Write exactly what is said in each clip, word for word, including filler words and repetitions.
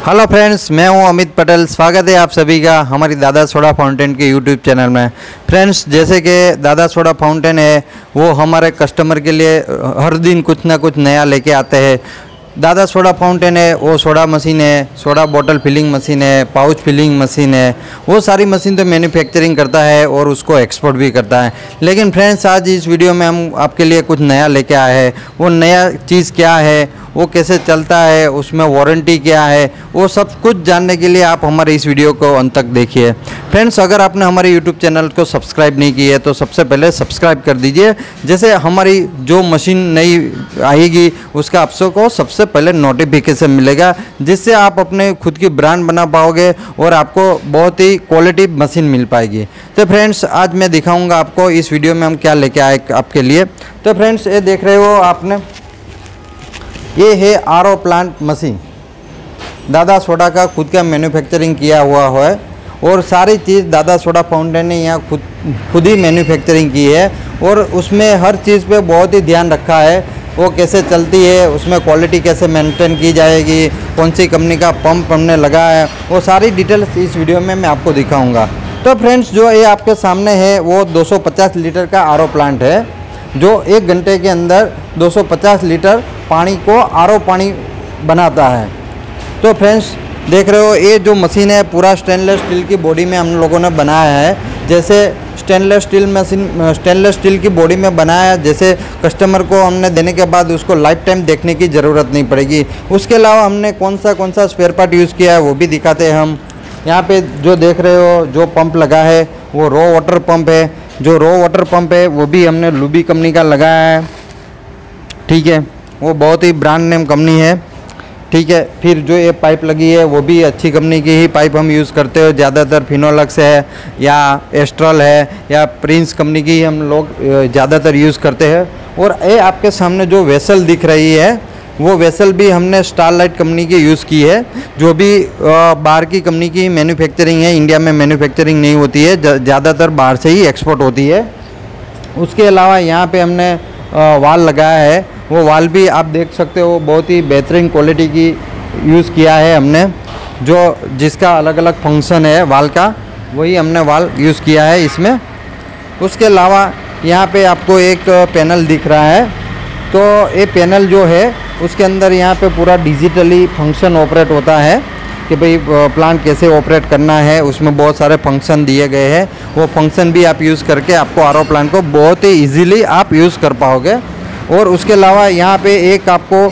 Hello friends, मैं हूं अमित पटेल। स्वागत है आप सभी का हमारी दादा सोडा फाउंटेन के यूट्यूब चैनल में। फ्रेंड्स, जैसे कि दादा सोडा फाउंटेन है वो हमारे कस्टमर के लिए हर दिन कुछ ना कुछ नया लेके आते हैं। दादा सोडा फाउंटेन है वो सोडा मशीन है, सोडा बोतल फिलिंग मशीन है, पाउच फिलिंग मशीन है, वो सारी मशीन तो मैन्युफैक्चरिंग करता है और उसको एक्सपोर्ट भी करता है। लेकिन फ्रेंड्स, आज इस वीडियो में हम आपके लिए कुछ नया लेके आए हैं। वो नया चीज़ क्या है, वो कैसे चलता है, उसमें वारंटी क्या है, वो सब कुछ जानने के लिए आप हमारे इस वीडियो को अंत तक देखिए। फ्रेंड्स, अगर आपने हमारे यूट्यूब चैनल को सब्सक्राइब नहीं किया है तो सबसे पहले सब्सक्राइब कर दीजिए। जैसे हमारी जो मशीन नई आएगी उसका आपको सबसे पहले नोटिफिकेशन मिलेगा, जिससे आप अपने खुद की ब्रांड बना पाओगे और आपको बहुत ही क्वालिटी मशीन मिल पाएगी। तो फ्रेंड्स, आज मैं दिखाऊँगा आपको इस वीडियो में हम क्या लेके आए आपके लिए। तो फ्रेंड्स, ये देख रहे हो आपने, ये है R O plant machine. Dada soda का खुद का मैन्युफैक्चरिंग किया हुआ है और सारी चीज़ दादा सोडा फाउंटेन ने यहाँ खुद खुद ही मैन्युफैक्चरिंग की है और उसमें हर चीज़ पे बहुत ही ध्यान रखा है। वो कैसे चलती है, उसमें क्वालिटी कैसे मेंटेन की जाएगी, कौन सी कंपनी का पंप हमने लगाया है, वो सारी डिटेल्स इस वीडियो में मैं आपको दिखाऊँगा। तो फ्रेंड्स, जो ये आपके सामने है वो दो सौ पचास लीटर का आर ओ प्लांट है, जो एक घंटे के अंदर दो सौ पचास लीटर पानी को आर ओ पानी बनाता है। तो फ्रेंड्स, देख रहे हो ये जो मशीन है पूरा स्टेनलेस स्टील की बॉडी में हम लोगों ने बनाया है। जैसे stainless steel machine stainless steel की बॉडी में बनाया है, जैसे कस्टमर को हमने देने के बाद उसको लाइफ टाइम देखने की ज़रूरत नहीं पड़ेगी। उसके अलावा हमने कौन सा कौन सा स्पेयर पार्ट यूज़ किया है वो भी दिखाते हैं हम। यहाँ पे जो देख रहे हो जो पंप लगा है वो रो वाटर पंप है। जो रो वाटर पंप है वो भी हमने लुबी कंपनी का लगाया है, ठीक है। वो बहुत ही ब्रांड नेम कंपनी है, ठीक है। फिर जो ये पाइप लगी है वो भी अच्छी कंपनी की ही पाइप हम यूज़ करते हो। ज़्यादातर फिनोलक्स है या एस्ट्रल है या प्रिंस कंपनी की हम लोग ज़्यादातर यूज़ करते हैं। और ये आपके सामने जो वेसल दिख रही है वो वेसल भी हमने स्टारलाइट कंपनी की यूज़ की है, जो भी बाहर की कंपनी की मैन्युफैक्चरिंग है। इंडिया में मैन्युफैक्चरिंग नहीं होती है, ज़्यादातर बाहर से ही एक्सपोर्ट होती है। उसके अलावा यहाँ पे हमने वाल लगाया है, वो वाल भी आप देख सकते हो बहुत ही बेहतरीन क्वालिटी की यूज़ किया है हमने। जो जिसका अलग अलग फंक्शन है वाल का, वही हमने वाल यूज़ किया है इसमें। उसके अलावा यहाँ पे आपको एक पैनल दिख रहा है, तो ये पैनल जो है उसके अंदर यहाँ पे पूरा डिजिटली फंक्शन ऑपरेट होता है कि भाई प्लांट कैसे ऑपरेट करना है। उसमें बहुत सारे फंक्शन दिए गए हैं, वो फंक्शन भी आप यूज़ करके आपको आर ओ प्लांट को बहुत ही इजीली आप यूज़ कर पाओगे। और उसके अलावा यहाँ पे एक आपको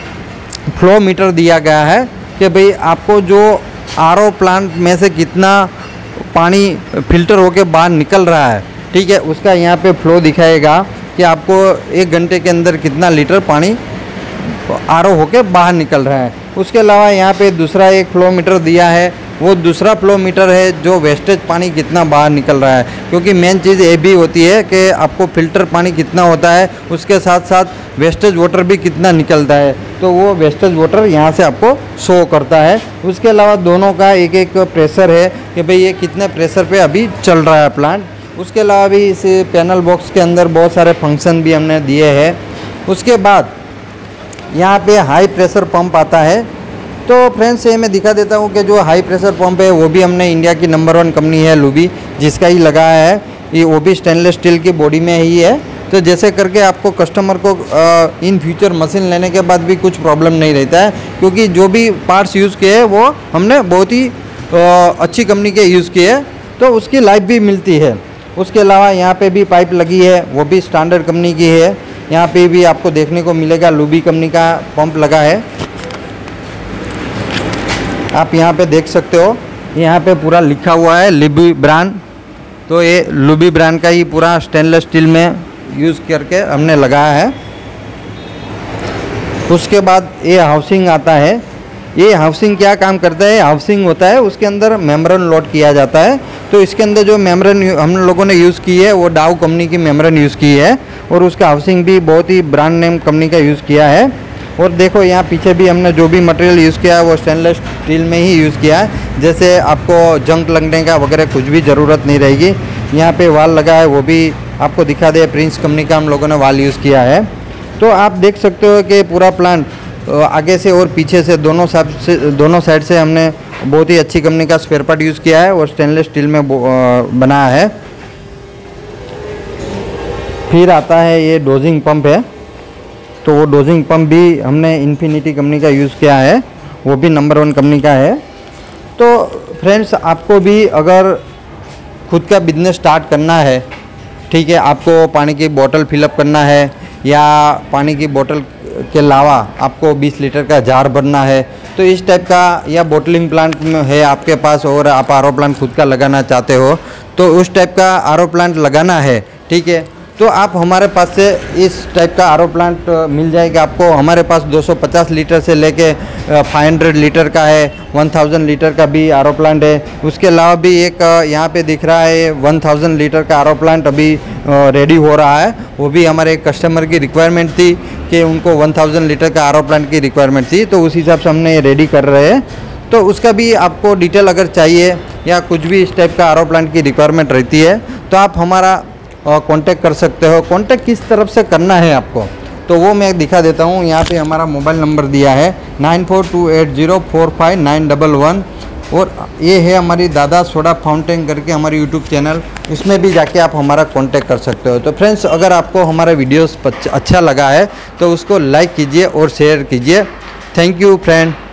फ्लो मीटर दिया गया है कि भाई आपको जो आर ओ प्लांट में से कितना पानी फिल्टर होके बाहर निकल रहा है, ठीक है, उसका यहाँ पे फ्लो दिखाएगा कि आपको एक घंटे के अंदर कितना लीटर पानी आर ओ होके बाहर निकल रहा है। उसके अलावा यहाँ पे दूसरा एक फ्लो मीटर दिया है, वो दूसरा फ्लो मीटर है जो वेस्टेज पानी कितना बाहर निकल रहा है। क्योंकि मेन चीज़ ये भी होती है कि आपको फ़िल्टर पानी कितना होता है, उसके साथ साथ वेस्टेज वाटर भी कितना निकलता है, तो वो वेस्टेज वाटर यहाँ से आपको शो करता है। उसके अलावा दोनों का एक एक प्रेशर है कि भाई ये कितने प्रेशर पे अभी चल रहा है प्लांट। उसके अलावा भी इस पैनल बॉक्स के अंदर बहुत सारे फंक्शन भी हमने दिए हैं। उसके बाद यहाँ पे हाई प्रेशर पंप आता है। तो फ्रेंड्स, ये मैं दिखा देता हूँ कि जो हाई प्रेशर पंप है वो भी हमने इंडिया की नंबर वन कंपनी है लुबी, जिसका ही लगाया है। ये वो भी स्टेनलेस स्टील की बॉडी में ही है, तो जैसे करके आपको कस्टमर को इन फ्यूचर मशीन लेने के बाद भी कुछ प्रॉब्लम नहीं रहता है, क्योंकि जो भी पार्ट्स यूज़ किए हैं वो हमने बहुत ही अच्छी कंपनी के यूज़ किए हैं, तो उसकी लाइफ भी मिलती है। उसके अलावा यहाँ पे भी पाइप लगी है, वो भी स्टैंडर्ड कंपनी की है। यहाँ पे भी आपको देखने को मिलेगा लुबी कंपनी का पंप लगा है, आप यहाँ पे देख सकते हो। यहाँ पे पूरा लिखा हुआ है लुबी ब्रांड, तो ये लुबी ब्रांड का ही पूरा स्टेनलेस स्टील में यूज़ करके हमने लगाया है। उसके बाद ये हाउसिंग आता है। ये हाउसिंग क्या काम करता है, हाउसिंग होता है उसके अंदर मेम्ब्रेन लोड किया जाता है। तो इसके अंदर जो मेम्ब्रेन हम लोगों ने यूज़ की है वो डाउ कंपनी की मेम्ब्रेन यूज़ की है, और उसका हाउसिंग भी बहुत ही ब्रांड नेम कंपनी का यूज़ किया है। और देखो यहाँ पीछे भी हमने जो भी मटेरियल यूज़ किया है वो स्टेनलेस स्टील में ही यूज़ किया है, जैसे आपको जंग लगने का वगैरह कुछ भी ज़रूरत नहीं रहेगी। यहाँ पे वाल लगा है, वो भी आपको दिखा दे, प्रिंस कंपनी का हम लोगों ने वाल यूज़ किया है। तो आप देख सकते हो कि पूरा प्लांट आगे से और पीछे से दोनों साइड से दोनों साइड से हमने बहुत ही अच्छी कंपनी का स्पेयर पार्ट यूज़ किया है और स्टेनलेस स्टील में बनाया है। फिर आता है ये डोजिंग पंप है, तो वो डोजिंग पंप भी हमने इन्फिनिटी कंपनी का यूज़ किया है, वो भी नंबर वन कंपनी का है। तो फ्रेंड्स, आपको भी अगर खुद का बिजनेस स्टार्ट करना है, ठीक है, आपको पानी की बोतल फिलअप करना है या पानी की बोतल के अलावा आपको बीस लीटर का जार भरना है, तो इस टाइप का, या बोटलिंग प्लांट है आपके पास और आप आर ओ प्लांट खुद का लगाना चाहते हो, तो उस टाइप का आर ओ प्लांट लगाना है, ठीक है, तो आप हमारे पास से इस टाइप का आर ओ प्लांट मिल जाएगा आपको। हमारे पास दो सौ पचास लीटर से लेके पाँच सौ लीटर का है, एक हज़ार लीटर का भी आर ओ प्लांट है। उसके अलावा भी एक यहाँ पे दिख रहा है एक हज़ार लीटर का आर ओ प्लांट अभी रेडी हो रहा है, वो भी हमारे एक कस्टमर की रिक्वायरमेंट थी कि उनको एक हज़ार लीटर का आर ओ प्लांट की रिक्वायरमेंट थी, तो उस हिसाब से हमने ये रेडी कर रहे हैं। तो उसका भी आपको डिटेल अगर चाहिए या कुछ भी इस टाइप का आर ओ प्लांट की रिक्वायरमेंट रहती है तो आप हमारा कांटेक्ट कर सकते हो। कांटेक्ट किस तरफ से करना है आपको, तो वो मैं दिखा देता हूँ। यहाँ पे हमारा मोबाइल नंबर दिया है nine four two eight zero four five nine double one, और ये है हमारी दादा सोडा फाउंटेन करके हमारी यूट्यूब चैनल, उसमें भी जाके आप हमारा कांटेक्ट कर सकते हो। तो फ्रेंड्स, अगर आपको हमारा वीडियोस अच्छा लगा है तो उसको लाइक कीजिए और शेयर कीजिए। Thank you friend.